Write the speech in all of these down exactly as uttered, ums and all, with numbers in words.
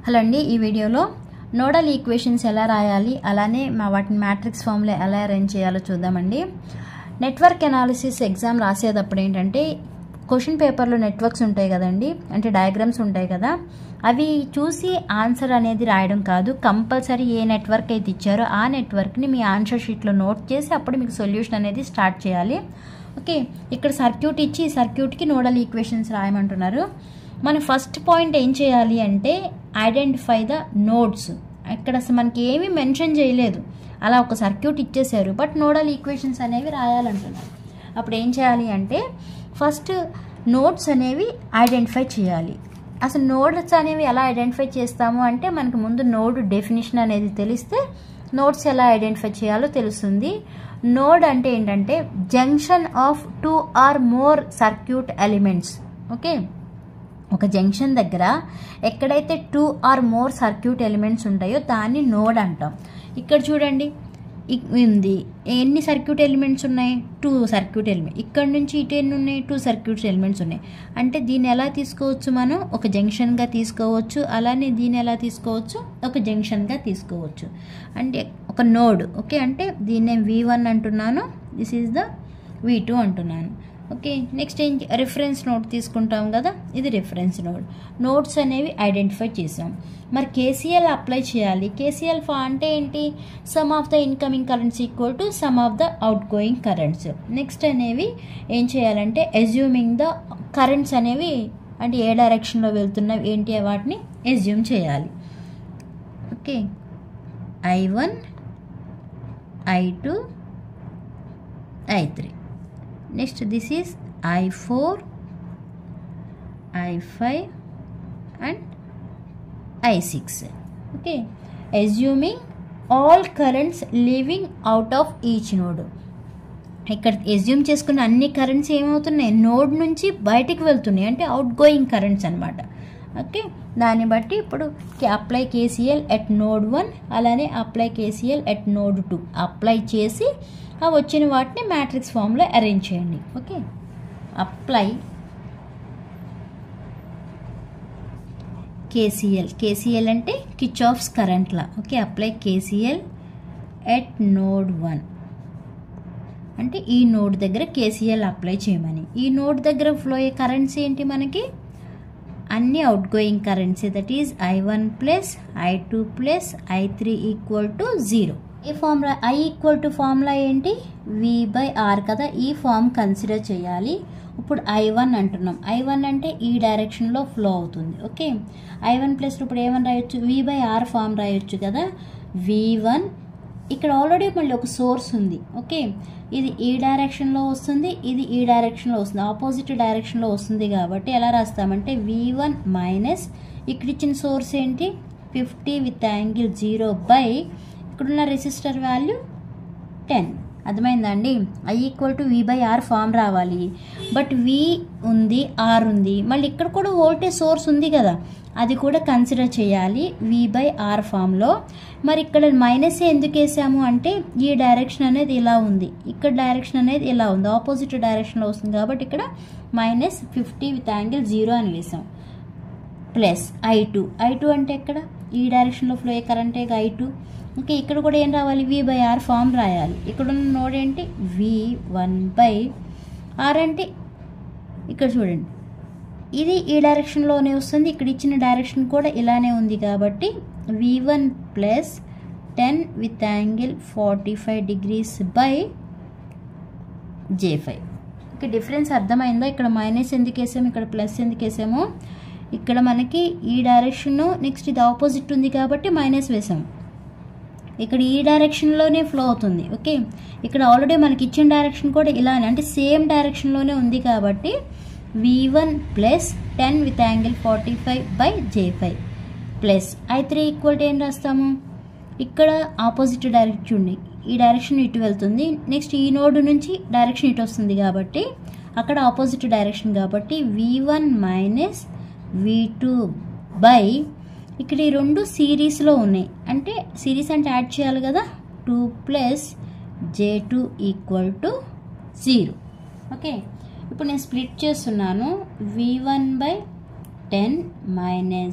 Hello అండి, ఈ వీడియోలో నోడల్ ఈక్వేషన్స్ ఎలా రాయాలి, అలానే మా వాటిని మ్యాట్రిక్స్ ఫామ్లో ఎలా అరేంజ్ చేయాలో చూద్దామండి. నెట్వర్క్ అనాలిసిస్ ఎగ్జామ్ రాసేటప్పుడు ఏంటంటే క్వశ్చన్ పేపర్లో నెట్వర్క్స్ ఉంటాయి కదండి, అంటే డయాగ్రామ్స్ ఉంటాయి కదా, అవి చూసి ఆన్సర్ అనేది రాయడం కాదు. కంపల్సరీ ఏ నెట్వర్క్ అయితే ఇచ్చారో ఆ నెట్వర్క్ని మీ ఆన్సర్ షీట్లో నోట్ చేసి అప్పుడు మీకు సొల్యూషన్ అనేది స్టార్ట్ చేయాలి. ఓకే, ఇక్కడ సర్క్యూట్ ఇచ్చి సర్క్యూట్కి నోడల్ ఈక్వేషన్స్ రాయమంటున్నారు. మన ఫస్ట్ పాయింట్ ఏం చేయాలి అంటే ఐడెంటిఫై ద నోడ్స్. ఇక్కడ అసలు మనకి ఏమీ మెన్షన్ చేయలేదు, అలా ఒక సర్క్యూట్ ఇచ్చేసారు, బట్ నోడల్ ఈక్వేషన్స్ అనేవి రాయాలంటున్నారు. అప్పుడు ఏం చేయాలి అంటే ఫస్ట్ నోడ్స్ అనేవి ఐడెంటిఫై చేయాలి. అసలు నోడ్స్ అనేవి ఎలా ఐడెంటిఫై చేస్తాము అంటే మనకు ముందు నోడ్ డెఫినేషన్ అనేది తెలిస్తే నోడ్స్ ఎలా ఐడెంటిఫై చేయాలో తెలుస్తుంది. నోడ్ అంటే ఏంటంటే junction of two or more circuit elements. Okay, ఒక జంక్షన్ దగ్గర ఎక్కడైతే two or more circuit elements ఉంటాయో దాన్ని నోడ్ అంటాం. ఇక్కడ చూడండి ఉంది, ఎన్ని సర్క్యూట్ ఎలిమెంట్స్ ఉన్నాయి? Two circuit element. ఇక్కడ నుంచి ఇటు ఎన్ని ఉన్నాయి? టూ సర్క్యూట్ ఎలిమెంట్స్ ఉన్నాయి. అంటే దీన్ని ఎలా తీసుకోవచ్చు? మనం ఒక జంక్షన్గా తీసుకోవచ్చు, అలానే దీన్ని ఎలా తీసుకోవచ్చు? ఒక జంక్షన్గా తీసుకోవచ్చు, అంటే ఒక నోడ్. ఓకే, అంటే దీన్ని వి వన్ అంటున్నాను, this is the V two అంటున్నాను. ఓకే, నెక్స్ట్ ఏం రిఫరెన్స్ నోడ్ తీసుకుంటాం కదా, ఇది రిఫరెన్స్ నోడ్. నోడ్స్ అనేవి ఐడెంటిఫై చేసాం. మరి కేసీఎల్ అప్లై చేయాలి. కేసీఎల్ ఫా అంటే ఏంటి? Sum of the incoming currents equal to sum of the outgoing currents. Next అనేవి ఏం చేయాలంటే అజ్యూమింగ్ ద కరెంట్స్ అనేవి, అంటే ఏ డైరెక్షన్లో వెళ్తున్నవి ఏంటి వాటిని అజ్యూమ్ చేయాలి. Okay, I one, I two, I three. Next this is I four, I five and I six. Okay, assuming all currents leaving out of each node. ఇక్కడ అజ్యూమ్ చేసుకున్న అన్ని currents ఏమవుతున్నాయి? నోడ్ నుంచి బయటికి వెళ్తున్నాయి, అంటే అవుట్ గోయింగ్ కరెంట్స్ అనమాట. Okay, దాన్ని బట్టి ఇప్పుడు apply KCL at node one, అలానే apply KCL at node two apply చేసి ఆ వచ్చిన వాటిని మ్యాట్రిక్స్ ఫామ్లో అరేంజ్ చేయండి. Okay, apply KCL. కేసీఎల్ అంటే Kirchhoff's current law. Okay, apply KCL at node one అంటే ఈ నోడ్ దగ్గర కేసీఎల్ అప్లై చేయమని. ఈ నోడ్ దగ్గర ఫ్లో అయ్యే కరెంట్స్ ఏంటి? మనకి అన్ని outgoing currents. That is I one plus I two plus I three equal to zero. ఈ formula I equal to formula ఏంటి? వి బై ఆర్ కదా, ఈ ఫార్మ్ కన్సిడర్ చేయాలి. ఇప్పుడు ఐ వన్ అంటున్నాం. ఐ వన్ అంటే ఈ డైరెక్షన్లో ఫ్లో అవుతుంది. ఓకే, ఐ వన్ ప్లస్ ఇప్పుడు ఏమని రాయొచ్చు? వి బై ఆర్ ఫార్మ్ రాయొచ్చు కదా. వి వన్ ఇక్కడ ఆల్రెడీ మళ్ళీ ఒక సోర్స్ ఉంది. ఓకే, ఇది ఈ డైరెక్షన్లో వస్తుంది, ఇది ఈ డైరెక్షన్లో వస్తుంది, ఆపోజిట్ డైరెక్షన్లో వస్తుంది. కాబట్టి ఎలా రాస్తామంటే వి వన్ మైనస్ ఇక్కడ ఇచ్చిన సోర్స్ ఏంటి? Fifty with angle zero by ఇక్కడున్న రెసిస్టర్ వాల్యూ టెన్. అర్థమైందా అండి? I equal to V by R form రావాలి. బట్ వి ఉంది, ఆర్ ఉంది, మళ్ళీ ఇక్కడ కూడా వోల్టేజ్ సోర్స్ ఉంది కదా, అది కూడా కన్సిడర్ చేయాలి వి బై ఆర్ ఫామ్లో. మరి ఇక్కడ మైనస్ ఎందుకు వేసాము అంటే ఈ డైరెక్షన్ అనేది ఇలా ఉంది, ఇక్కడ డైరెక్షన్ అనేది ఇలా ఉంది, ఆపోజిట్ డైరెక్షన్లో వస్తుంది. కాబట్టి ఇక్కడ minus fifty with angle zero అని వేసాం. Plus I two. I two అంటే ఎక్కడ? ఈ డైరెక్షన్లో ఫ్లో అయ్యే కరెంటే ఐ టూ. ఓకే, ఇక్కడ కూడా ఏం రావాలి? వి బై ఆర్ ఫామ్ రాయాలి. ఇక్కడ ఉన్న నోడ్ ఏంటి? వి వన్ బై ఆర్ అంటే ఇక్కడ చూడండి, ఇది ఈ డైరెక్షన్లోనే వస్తుంది, ఇక్కడ ఇచ్చిన డైరెక్షన్ కూడా ఇలానే ఉంది. కాబట్టి V one plus ten with angle forty five degrees by J five. Okay, difference అర్థమైందా? ఇక్కడ మైనస్ ఎందుకు వేసాము, ఇక్కడ ప్లస్ ఎందుకు వేసాము? ఇక్కడ మనకి ఈ డైరెక్షన్, నెక్స్ట్ ఇది ఆపోజిట్ ఉంది కాబట్టి మైనస్ వేసాము. ఇక్కడ ఈ డైరెక్షన్లోనే ఫ్లో అవుతుంది. ఓకే, ఇక్కడ ఆల్రెడీ మనకి ఇచ్చిన డైరెక్షన్ కూడా ఇలానే, అంటే సేమ్ డైరెక్షన్లోనే ఉంది. కాబట్టి V one plus ten with angle forty five by J five plus I three equal to ఏం రాస్తాము? ఇక్కడ ఆపోజిట్ డైరెక్షన్ ఉంది, ఈ డైరెక్షన్ ఇటు వెళ్తుంది, నెక్స్ట్ ఈ నోడ్ నుంచి డైరెక్షన్ ఇటు వస్తుంది కాబట్టి అక్కడ ఆపోజిట్ డైరెక్షన్. కాబట్టి V one minus V two by ఇక్కడ ఈ రెండు సిరీస్లో ఉన్నాయి, అంటే సిరీస్ అంటే యాడ్ చేయాలి కదా, two plus J two equal to zero. Okay, ఇప్పుడు నేను స్ప్లిట్ చేస్తున్నాను. V one by ten minus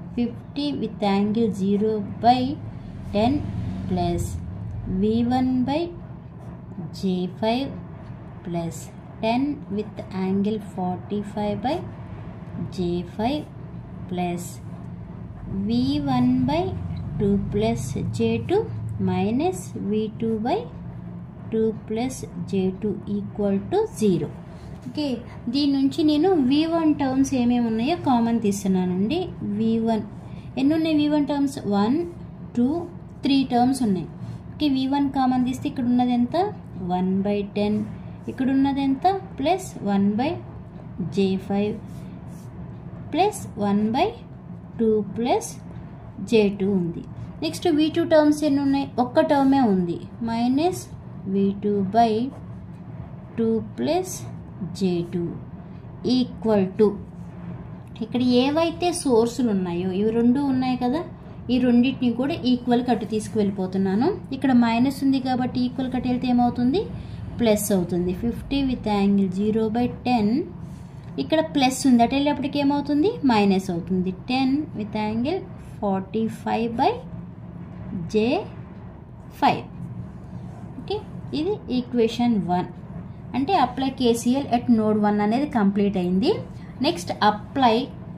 fifty with angle zero by ten plus V one by J five plus ten with angle forty five by J five plus V one by two plus J two minus V two by two plus J two equal to zero. Okay, దీని నుంచి నేను వి one terms ఏమేమి ఉన్నాయో common తీస్తున్నానండి. వి one ఎన్ని ఉన్నాయి? V one terms one two three terms ఉన్నాయి. Okay, V one common తీస్తే ఇక్కడ ఉన్నది ఎంత? One by ten. ఇక్కడ ఉన్నది ఎంత? Plus one by J five plus one by two plus J two ఉంది. నెక్స్ట్ వి టూ టర్మ్స్ ఎన్ని ఉన్నాయి? ఒక్క టర్మే ఉంది. Minus V two by two plus J two equal to, ఇక్కడ ఏవైతే సోర్సులు ఉన్నాయో ఇవి రెండు ఉన్నాయి కదా, ఈ రెండింటిని కూడా ఈక్వల్ కట్టు తీసుకువెళ్ళిపోతున్నాను. ఇక్కడ మైనస్ ఉంది కాబట్టి ఈక్వల్ కట్ వెళ్తే ఏమవుతుంది? ప్లస్ అవుతుంది. Fifty with angle zero by ten, ఇక్కడ ప్లస్ ఉంది అటు వెళ్ళేప్పటికి ఏమవుతుంది? మైనస్ అవుతుంది. Ten with angle forty five by J five. Okay, ఇది ఈక్వేషన్ వన్. అంటే apply KCL at node one అనేది కంప్లీట్ అయింది. Next apply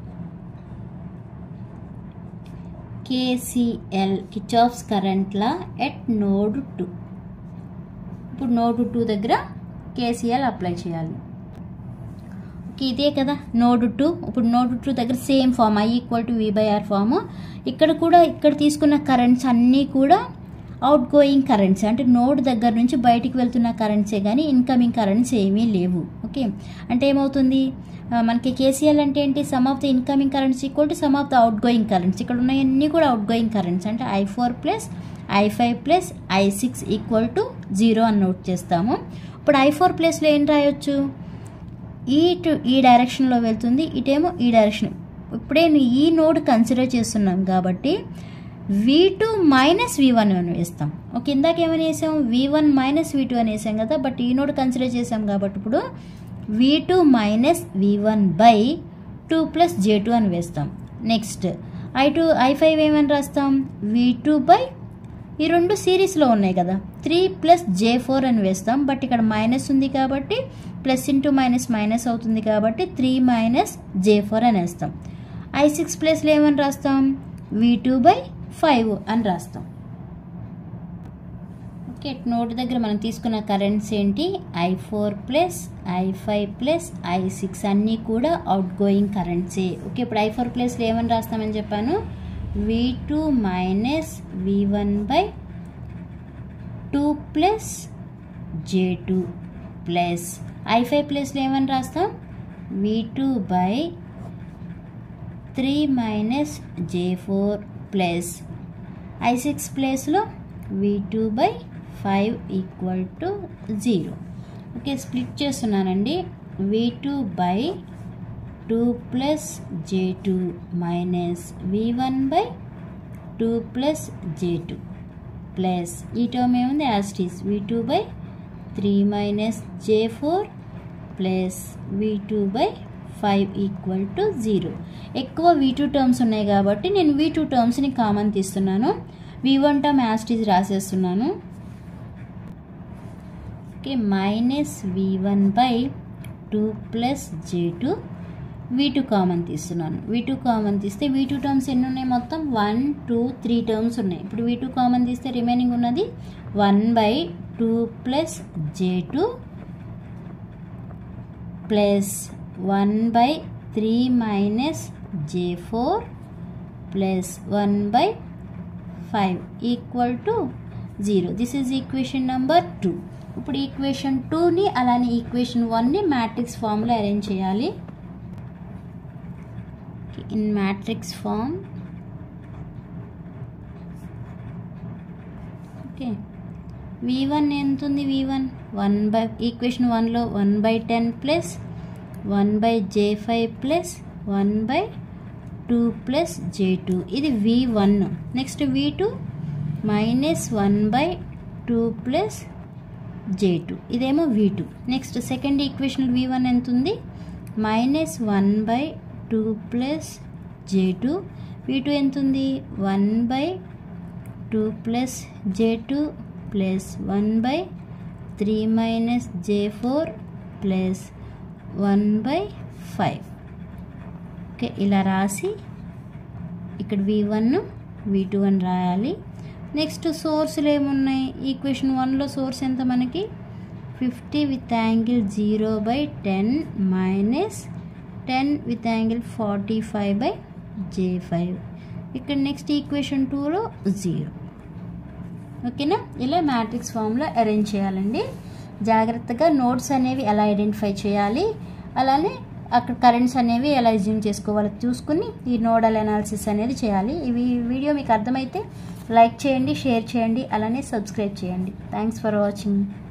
KCL Kirchhoff's current law at node two. ఇప్పుడు నోడ్ టూ దగ్గర కేసీఎల్ అప్లై చేయాలి. Okay, ఇదే కదా node two. ఇప్పుడు నోడ్ టూ దగ్గర same form I equal to V by R form. ఇక్కడ కూడా ఇక్కడ తీసుకున్న కరెంట్స్ అన్నీ కూడా అవుట్ గోయింగ్ కరెంట్స్, అంటే నోడ్ దగ్గర నుంచి బయటికి వెళ్తున్న కరెంట్సే కానీ ఇన్కమింగ్ కరెంట్స్ ఏమీ లేవు. ఓకే, అంటే ఏమవుతుంది మనకి కేసీఎల్ అంటే ఏంటి? Sum of the incoming currents equal to sum of the outgoing currents. ఇక్కడ ఉన్నాయన్నీ కూడా అవుట్ గోయింగ్ కరెంట్స్, అంటే I four plus I five plus I six equal to zero అని నోట్ చేస్తాము. ఇప్పుడు ఐ ఫోర్ ప్లస్లో ఏం రాయొచ్చు? ఈ టు ఈ డైరెక్షన్లో వెళ్తుంది, ఇటేమో ఈ డైరెక్షన్. ఇప్పుడే ఈ నోడ్ కన్సిడర్ చేస్తున్నాం కాబట్టి V two minus V one అని వేస్తాం. ఓకే, ఇందాక ఏమని వేసాం? V one minus V two అని వేసాం కదా, బట్ ఈ నోడ్ కన్సిడర్ చేసాం కాబట్టి ఇప్పుడు V two minus V one by two plus J two అని వేస్తాం. Next I two I five ఏమని రాస్తాం? వి టూ బై ఈ రెండు సిరీస్లో ఉన్నాయి కదా, త్రీ ప్లస్ జే ఫోర్ అని వేస్తాం. బట్ ఇక్కడ మైనస్ ఉంది కాబట్టి ప్లస్ ఇంటూ మైనస్ మైనస్ అవుతుంది కాబట్టి త్రీ మైనస్ జే ఫోర్ అని వేస్తాం. ఐ సిక్స్ ప్లస్లో ఏమని రాస్తాం? వి టూ బై ఫైవ్ అని రాస్తాం. ఓకే, నోట్ దగ్గర మనం తీసుకున్న కరెంట్స్ ఏంటి? I four plus I five plus I six అన్నీ కూడా అవుట్ గోయింగ్ కరెంట్సే. ఓకే, ఇప్పుడు ఐ ఫోర్ ప్లస్లో ఏమని రాస్తామని చెప్పాను? V two minus V one by two plus J two plus I five ప్లస్లో ఏమని రాస్తాం? V two by three minus J four plus I six ప్లేస్లో V two by five equal to zero. Okay, split చేస్తున్నానండి. V two by two plus J two minus V one by two plus J two plus ఈ term ఏముంది? As it is V two by three minus J four plus V two by five equal to zero. ఎక్కువ V two terms ఉన్నాయి కాబట్టి నేను వి two టర్మ్స్ని common తీస్తున్నాను. V one term as it is రాసేస్తున్నాను. Okay, minus V one by two plus J two, V two common తీస్తున్నాను. V two common తీస్తే వి two terms ఎన్ని ఉన్నాయి? మొత్తం వన్ టూ త్రీ టర్మ్స్ ఉన్నాయి. ఇప్పుడు వి టూ కామన్ తీస్తే రిమైనింగ్ ఉన్నది one by two plus J two plus one by three minus J four plus one by five equal to zero. This is equation number two. ఇప్పుడు equation టూని అలానే equation వన్ని matrix ఫామ్లో arrange చేయాలి. In matrix form okay, V one ఎంత ఉంది? V one one by equation వన్లో one by ten plus one by J five plus one by two plus J two, ఇది V one. Next V two minus one by two plus J two, ఇదేమో V two. Next second equation V one ఎంత ఉంది? Minus one by two plus J two, V two ఎంత ఉంది, one by two plus J two plus one by three minus J four plus one by five. Okay, ఇలా రాసి ఇక్కడ V one వి two అని రాయాలి. Next సోర్స్లు ఏమున్నాయి, equation వన్లో source ఎంత మనకి fifty with angle zero by ten minus ten with angle forty five by J five. ఇక్కడ నెక్స్ట్ ఈక్వేషన్ టూలో జీరో. ఓకేనా, ఇలా మ్యాట్రిక్స్ ఫామ్లో అరేంజ్ చేయాలండి. జాగ్రత్తగా నోడ్స్ అనేవి ఎలా ఐడెంటిఫై చేయాలి, అలానే అక్కడ కరెంట్స్ అనేవి ఎలా అజ్యూమ్ చేసుకోవాలో చూసుకుని ఈ నోడల్ అనాలిసిస్ అనేది చేయాలి. ఇవి వీడియో మీకు అర్థమైతే లైక్ చేయండి, షేర్ చేయండి, అలానే సబ్స్క్రైబ్ చేయండి. Thanks for watching.